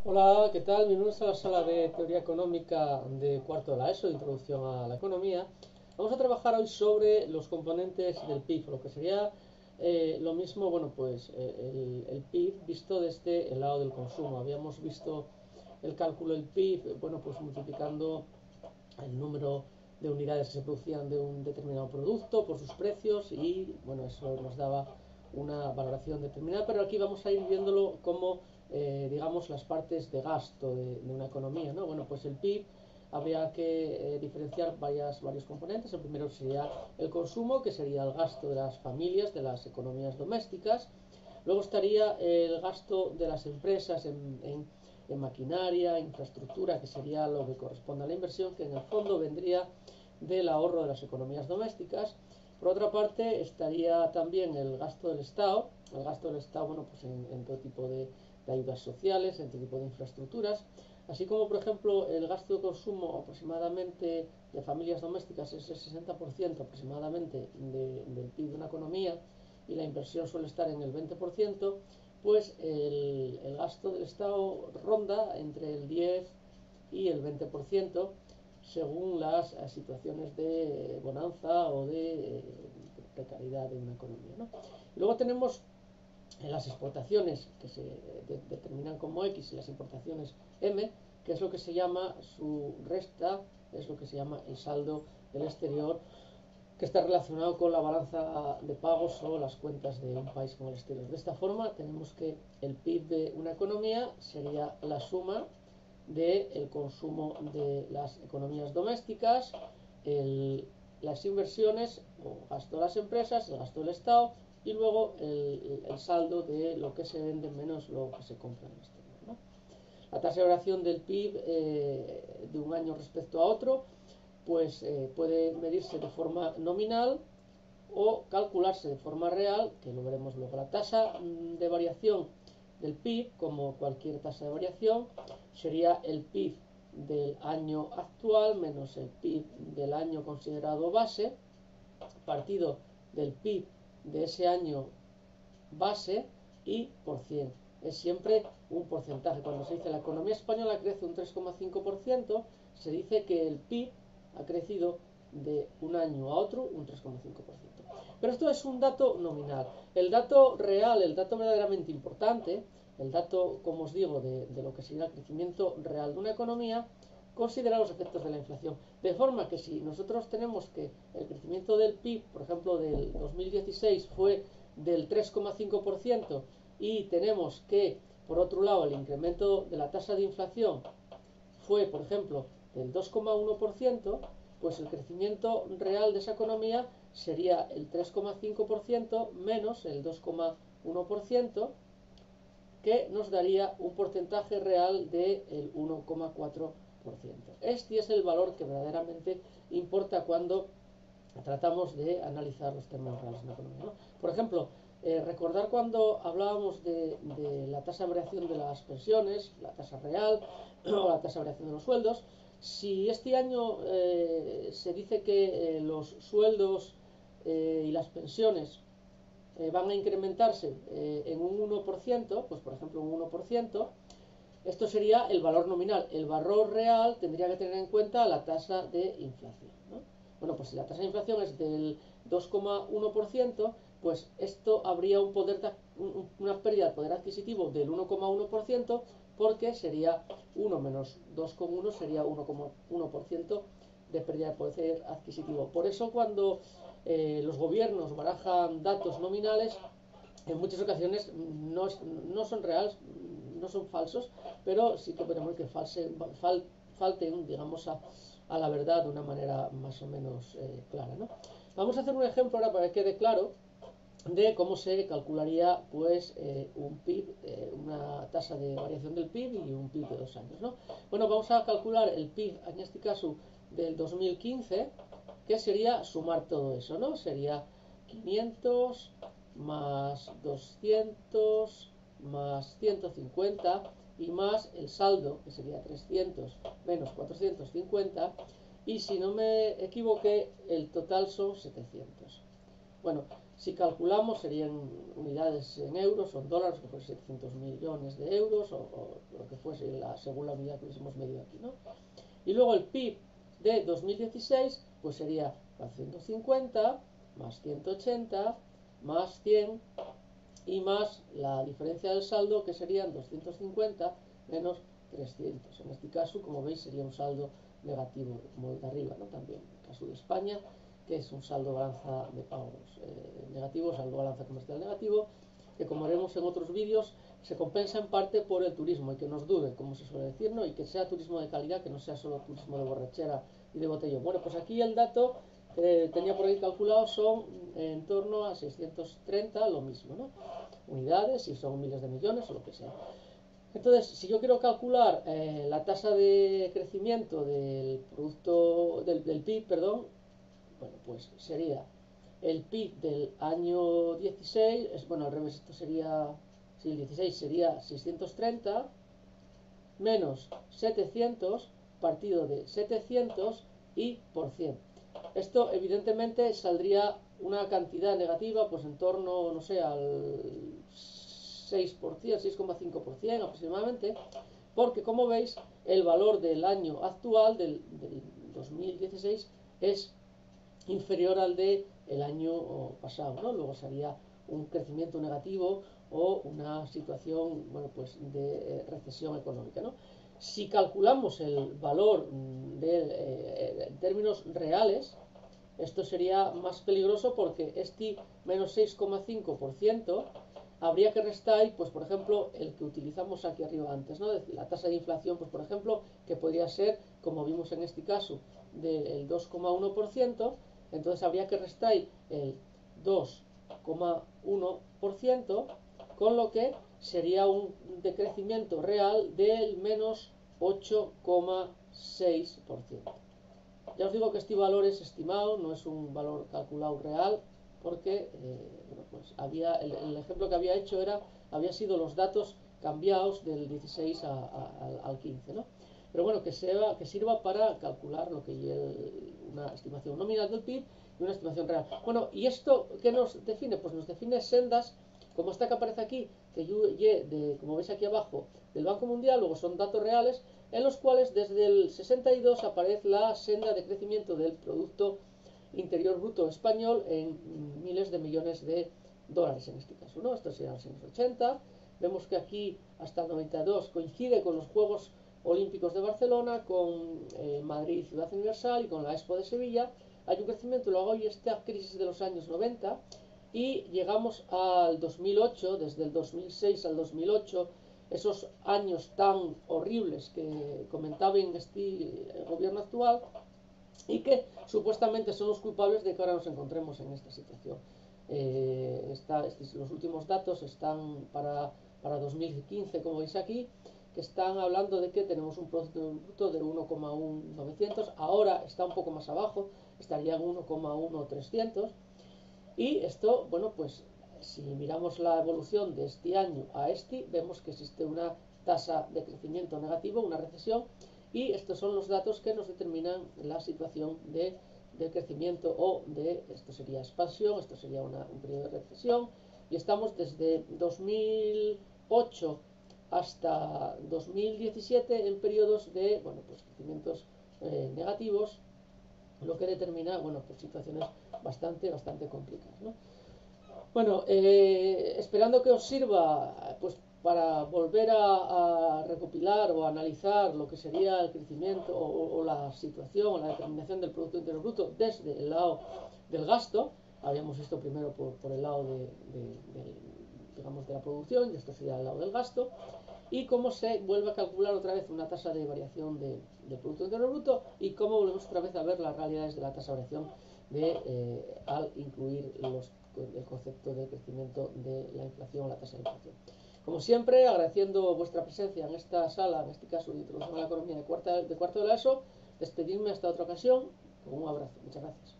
Hola, ¿qué tal? Bienvenidos a la sala de teoría económica de cuarto de la ESO, Introducción a la Economía. Vamos a trabajar hoy sobre los componentes del PIB, lo que sería lo mismo, bueno, pues el PIB visto desde el lado del consumo. Habíamos visto el cálculo del PIB, bueno, pues multiplicando el número de unidades que se producían de un determinado producto por sus precios y, bueno, eso nos daba una valoración determinada, pero aquí vamos a ir viéndolo como, digamos, las partes de gasto de una economía, ¿no? Bueno, pues el PIB habría que diferenciar varios componentes. El primero sería el consumo, que sería el gasto de las familias, de las economías domésticas. Luego estaría el gasto de las empresas en maquinaria, infraestructura, que sería lo que corresponde a la inversión, que en el fondo vendría del ahorro de las economías domésticas. Por otra parte, estaría también el gasto del Estado. El gasto del Estado, bueno, pues en todo tipo de ayudas sociales, en todo tipo de infraestructuras, así como, por ejemplo, el gasto de consumo aproximadamente de familias domésticas es el 60% aproximadamente del PIB de una economía, y la inversión suele estar en el 20%, pues el gasto del Estado ronda entre el 10 y el 20% según las situaciones de bonanza o de precariedad de una economía, ¿no? Y luego tenemos las exportaciones que se determinan como X y las importaciones M, que es lo que se llama su resta, es lo que se llama el saldo del exterior, que está relacionado con la balanza de pagos o las cuentas de un país con el exterior. De esta forma tenemos que el PIB de una economía sería la suma del consumo de las economías domésticas, las inversiones o gasto de las empresas, el gasto del Estado y luego el saldo de lo que se vende menos lo que se compra en el exterior, ¿no? La tasa de variación del PIB de un año respecto a otro pues puede medirse de forma nominal o calcularse de forma real, que lo veremos luego. La tasa de variación del PIB, como cualquier tasa de variación, sería el PIB del año actual menos el PIB del año considerado base, partido del PIB de ese año base y por 100. Es siempre un porcentaje. Cuando se dice la economía española crece un 3,5%, se dice que el PIB ha crecido de un año a otro un 3,5%. Pero esto es un dato nominal. El dato real, el dato verdaderamente importante, el dato, como os digo, de lo que sería el crecimiento real de una economía, considera los efectos de la inflación. De forma que si nosotros tenemos que el crecimiento del PIB, por ejemplo, del 2016 fue del 3,5% y tenemos que, por otro lado, el incremento de la tasa de inflación fue, por ejemplo, del 2,1%, pues el crecimiento real de esa economía sería el 3,5% menos el 2,1%, que nos daría un porcentaje real del 1,4%. Este es el valor que verdaderamente importa cuando tratamos de analizar los términos reales en la economía, ¿no? Por ejemplo, recordar cuando hablábamos de la tasa de variación de las pensiones, la tasa real o la tasa de variación de los sueldos. Si este año se dice que los sueldos y las pensiones van a incrementarse en un 1%, pues por ejemplo un 1%, esto sería el valor nominal. El valor real tendría que tener en cuenta la tasa de inflación, ¿no? Bueno, pues si la tasa de inflación es del 2,1%, pues esto habría una pérdida de poder adquisitivo del 1,1%, porque sería 1 menos 2,1 sería 1,1% de pérdida de poder adquisitivo. Por eso cuando los gobiernos barajan datos nominales, en muchas ocasiones no son reales, no son falsos, pero sí que podemos que falten, digamos, a la verdad de una manera más o menos clara, ¿no? Vamos a hacer un ejemplo ahora para que quede claro de cómo se calcularía pues un PIB, una tasa de variación del PIB y un PIB de 2 años, ¿no? Bueno, vamos a calcular el PIB en este caso del 2015, que sería sumar todo eso, ¿no? Sería 500 más 200 más 150 y más el saldo, que sería 300 menos 450, y si no me equivoqué, el total son 700. Bueno, si calculamos serían unidades en euros o en dólares, que fuese 700 millones de euros o lo que fuese según la unidad que hubiésemos medido aquí, ¿no? Y luego el PIB de 2016 pues sería 450 más 180 más 100 y más la diferencia del saldo, que serían 250 menos 300. En este caso, como veis, sería un saldo negativo, como el de arriba, ¿no? También en el caso de España, que es un saldo balanza de pagos negativo, saldo balanza comercial negativo, que como veremos en otros vídeos, se compensa en parte por el turismo, y que nos dure, como se suele decir, ¿no? Y que sea turismo de calidad, que no sea solo turismo de borrachera y de botellón. Bueno, pues aquí el dato que tenía por ahí calculado son en torno a 630, lo mismo, ¿no? Unidades, si son miles de millones o lo que sea. Entonces, si yo quiero calcular la tasa de crecimiento del producto del PIB, perdón, bueno, pues sería el PIB del año 16, bueno, al revés, esto sería, si el 16 sería 630 menos 700 partido de 700 y por 100. Esto evidentemente saldría una cantidad negativa, pues en torno, no sé, al 6%, 6,5% aproximadamente, porque como veis, el valor del año actual, del 2016, es inferior al del año pasado, ¿no? Luego sería un crecimiento negativo o una situación, bueno, pues de recesión económica, ¿no? Si calculamos el valor en términos reales, esto sería más peligroso porque este menos 6,5% habría que restar, pues por ejemplo, el que utilizamos aquí arriba antes, ¿no? Es decir, la tasa de inflación, pues por ejemplo, que podría ser, como vimos en este caso, del 2,1%, entonces habría que restar el 2,1%, con lo que sería un decrecimiento real del menos 8,6%. Ya os digo que este valor es estimado, no es un valor calculado real, porque bueno, pues el ejemplo que había hecho había sido los datos cambiados del 16 al 15, ¿no? Pero bueno, que sirva para calcular lo que una estimación nominal del PIB y una estimación real. Bueno, ¿y esto qué nos define? Pues nos define sendas, como esta que aparece aquí, como veis aquí abajo, del Banco Mundial, luego son datos reales, en los cuales desde el 62 aparece la senda de crecimiento del Producto Interior Bruto español en miles de millones de dólares en este caso, ¿no? Esto sería los años 80. Vemos que aquí hasta el 92 coincide con los Juegos Olímpicos de Barcelona, con Madrid Ciudad Universal y con la Expo de Sevilla. Hay un crecimiento, luego hay esta crisis de los años 90 y llegamos al 2008, desde el 2006 al 2008, esos años tan horribles que comentaba en este gobierno actual y que supuestamente son los culpables de que ahora nos encontremos en esta situación. Los últimos datos están para 2015, como veis aquí, que están hablando de que tenemos un Producto Bruto de 1,1900, ahora está un poco más abajo, estaría en 1,1300, y esto, bueno, pues si miramos la evolución de este año a este, vemos que existe una tasa de crecimiento negativo, una recesión, y estos son los datos que nos determinan la situación de crecimiento o esto sería expansión, esto sería un periodo de recesión, y estamos desde 2008 hasta 2017 en periodos de, bueno, pues crecimientos negativos, lo que determina, bueno, pues situaciones bastante complicadas, ¿no? Bueno, esperando que os sirva, pues para volver a recopilar o a analizar lo que sería el crecimiento o la situación o la determinación del Producto Interior Bruto desde el lado del gasto. Habíamos visto primero por el lado digamos, de la producción, y esto sería el lado del gasto, y cómo se vuelve a calcular otra vez una tasa de variación del Producto Interior Bruto y cómo volvemos otra vez a ver las realidades de la tasa de variación al incluir el concepto de crecimiento de la inflación o la tasa de inflación. Como siempre, agradeciendo vuestra presencia en esta sala, en este caso de Introducción a la Economía de cuarto de la ESO, despedirme hasta otra ocasión con un abrazo. Muchas gracias.